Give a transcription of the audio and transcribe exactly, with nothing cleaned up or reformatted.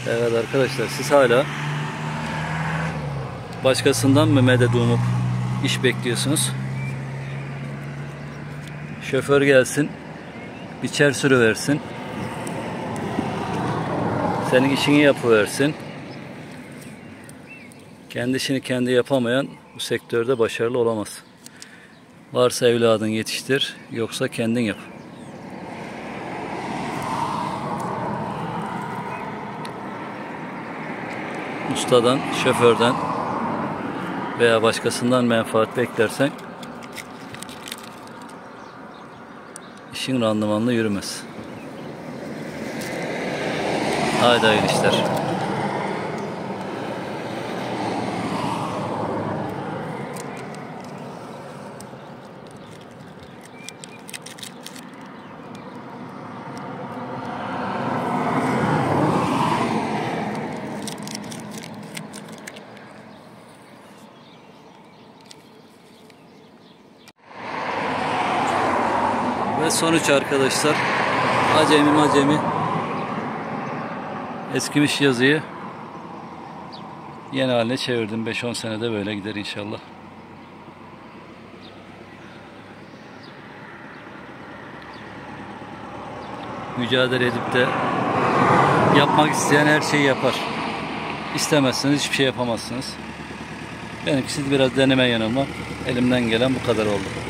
Evet arkadaşlar, siz hala başkasından mı medet umup iş bekliyorsunuz? Şoför gelsin, biçer sürüversin, senin işini yapıversin. Kendi işini kendi yapamayan bu sektörde başarılı olamaz. Varsa evladın yetiştir, yoksa kendin yap. Ustadan, şoförden veya başkasından menfaat beklersen işin randımanlı yürümez. Haydi hayırlı işler. Ve sonuç arkadaşlar, acemi macemi eskimiş yazıyı yeni haline çevirdim. beş on senede böyle gider inşallah. Mücadele edip de yapmak isteyen her şeyi yapar. İstemezseniz hiçbir şey yapamazsınız. Benimkisi biraz deneme yanılma. Elimden gelen bu kadar oldu.